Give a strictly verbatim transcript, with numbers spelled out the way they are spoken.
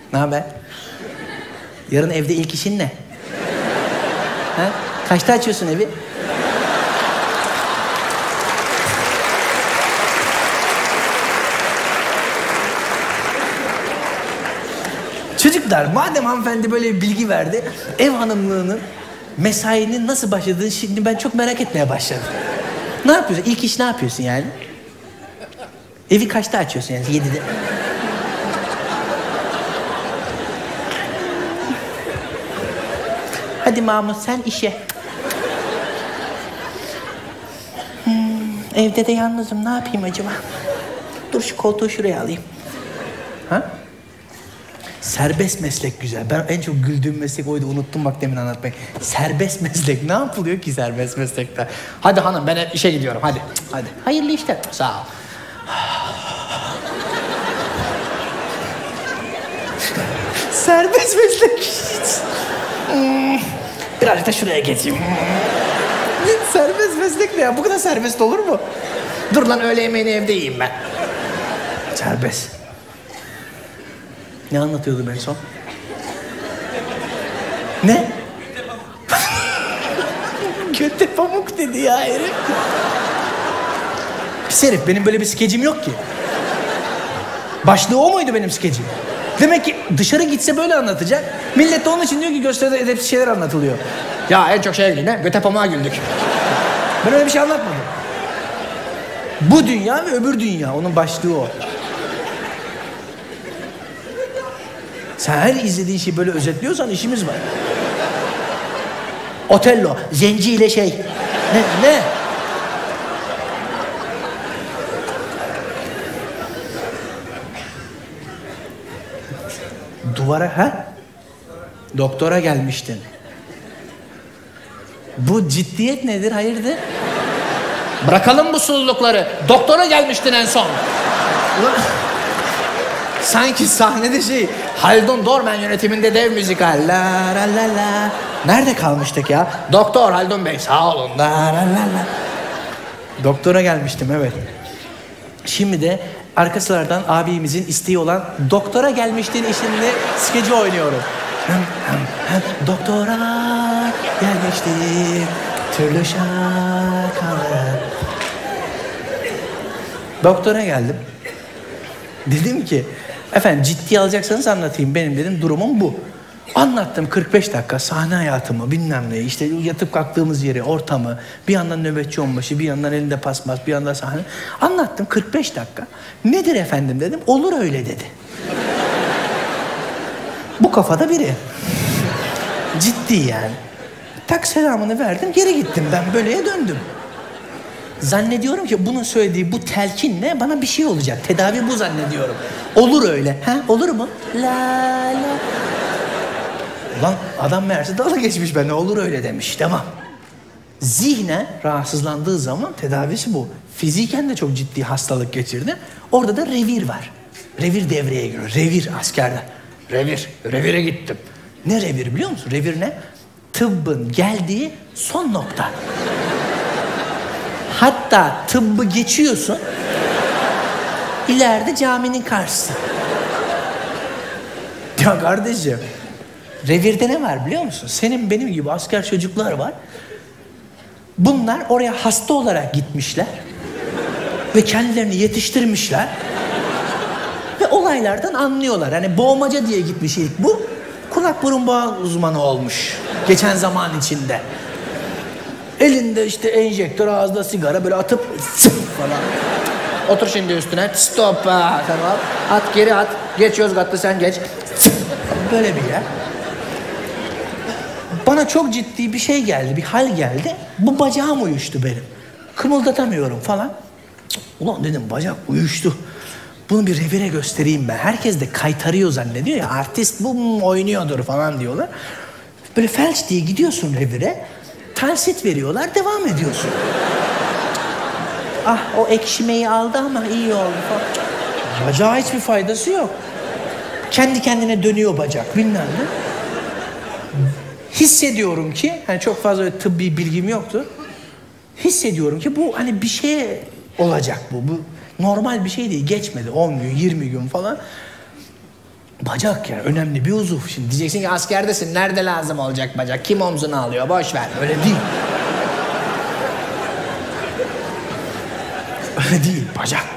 Ne haber? Yarın evde ilk işin ne? Ha? Kaçta açıyorsun evi? Çocuklar, madem hanımefendi böyle bir bilgi verdi, ev hanımlığının, mesainin nasıl başladığını şimdi ben çok merak etmeye başladım. Ne yapıyorsun? İlk iş ne yapıyorsun yani? Evi kaçta açıyorsun yani? Yedide. Hadi Mahmut sen işe. Hmm, evde de yalnızım. Ne yapayım acaba? Dur şu koltuğu şuraya alayım. Ha? Serbest meslek güzel. Ben en çok güldüğüm meslek oydu. Unuttum bak demin anlatmayı. Serbest meslek. Ne yapılıyor ki serbest meslekte? Hadi hanım ben işe gidiyorum. Hadi. Hadi. Hayırlı işler. Sağ ol. Serbest meslek. Hmm. Birazcık da şuraya geçeyim. Serbest meslek ne ya? Bu kadar serbest olur mu? Dur lan öğle yemeğini evde yiyeyim ben. Serbest. Ne anlatıyordum en son? Ne? Göte pamuk dedi ya herif. Pis herif, benim böyle bir skecim yok ki. Başlığı o muydu benim skecim? Demek ki dışarı gitse böyle anlatacak. Millet de onun için diyor ki gösteride edepsiz şeyler anlatılıyor. Ya en çok şey ne? Göte pamuğa güldük. Ben öyle bir şey anlatmadım. Bu dünya ve öbür dünya, onun başlığı o. Sen her izlediğin şeyi böyle özetliyorsan işimiz var. Otello, zenci ile şey. Ne? Ne? Duvara, ha? Doktora gelmiştin. Bu ciddiyet nedir, hayırdır? Bırakalım bu sululukları. Doktora gelmiştin en son. Sanki sahnede şey, Haldun Dorman yönetiminde dev müzikal. La la la la. Nerede kalmıştık ya? Doktor Haldun Bey, sağ olun. La la la la. Doktora gelmiştim, evet. Şimdi de arka sıralardan abimizin isteği olan Doktora Gelmiştin işinde skeci oynuyorum. Hem, hem, hem, doktora gelmiştim, türlü şakalar. Doktora geldim. Dedim ki, efendim ciddiye alacaksanız anlatayım. Benim dedim durumum bu. Anlattım kırk beş dakika sahne hayatımı, bilmem ne, işte yatıp kalktığımız yeri, ortamı, bir yandan nöbetçi onbaşı, bir yandan elinde paspas, bir yandan sahne. Anlattım kırk beş dakika. Nedir efendim dedim, olur öyle dedi. Bu kafada biri. Ciddi yani. Tak selamını verdim, geri gittim, ben böyleye döndüm. Zannediyorum ki bunun söylediği bu telkinle bana bir şey olacak. Tedavi bu zannediyorum. Olur öyle. Ha, olur mu? La la. Ulan adam meğerse dalga geçmiş benimle, olur öyle demiş. Tamam. Zihnen rahatsızlandığı zaman tedavisi bu. Fiziken de çok ciddi hastalık geçirdi. Orada da revir var. Revir devreye giriyor. Revir askerde. Revir. Revire gittim. Ne revir biliyor musun? Revir ne? Tıbbın geldiği son nokta. Hatta tıbbı geçiyorsun. İleride caminin karşısı. Ya kardeşim. Revirde ne var biliyor musun? Senin benim gibi asker çocuklar var. Bunlar oraya hasta olarak gitmişler. Ve kendilerini yetiştirmişler. Ve olaylardan anlıyorlar. Hani boğmaca diye gitmiş ilk bu. Kulak burun boğaz uzmanı olmuş. Geçen zaman içinde. Elinde işte enjektör, ağızda sigara böyle atıp falan. Otur şimdi üstüne. Stop. Ha, tamam. At geri at. Geç Yozgat'ta sen geç. Böyle bir yer. Bana çok ciddi bir şey geldi, bir hal geldi. Bu bacağım uyuştu benim. Kımıldatamıyorum falan. Ulan dedim bacak uyuştu. Bunu bir revire göstereyim ben. Herkes de kaytarıyor zannediyor ya. Artist bu oynuyordur falan diyorlar. Böyle felç diye gidiyorsun revire. Talsit veriyorlar, devam ediyorsun. Ah o ekşimeyi aldı ama iyi oldu falan. Bacağa hiçbir faydası yok. Kendi kendine dönüyor bacak bilmem ne. Hissediyorum ki, hani çok fazla tıbbi bilgim yoktu. Hissediyorum ki bu hani bir şey olacak bu. Bu normal bir şey değil. Geçmedi on gün, yirmi gün falan. Bacak yani önemli bir uzuv. Şimdi diyeceksin ki askerdesin, nerede lazım olacak bacak? Kim omzuna alıyor? Boş ver. Öyle değil. Öyle değil, bacak.